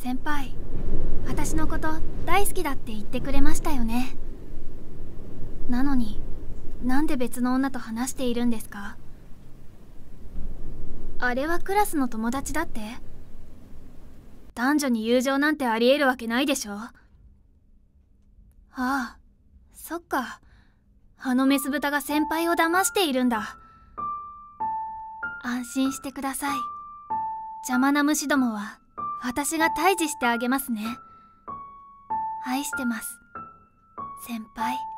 先輩、私のこと大好きだって言ってくれましたよね。なのになんで別の女と話しているんですか？あれはクラスの友達だって？男女に友情なんてありえるわけないでしょ。ああ、そっか。あのメス豚が先輩を騙しているんだ。安心してください。邪魔な虫どもは私が退治してあげますね。愛してます、先輩。